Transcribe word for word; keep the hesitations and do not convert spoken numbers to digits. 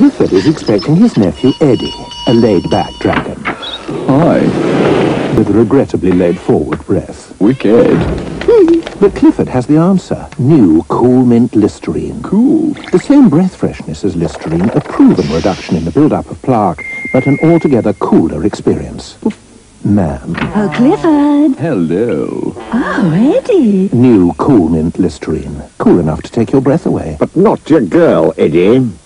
Clifford is expecting his nephew Eddie, a laid-back dragon, Hi. with a regrettably laid-forward breath. Wicked. But Clifford has the answer. New Cool Mint Listerine. Cool. The same breath freshness as Listerine, a proven reduction in the build-up of plaque, but an altogether cooler experience. Ma'am. Oh, Clifford. Hello. Oh, Eddie. New Cool Mint Listerine. Cool enough to take your breath away. But not your girl, Eddie.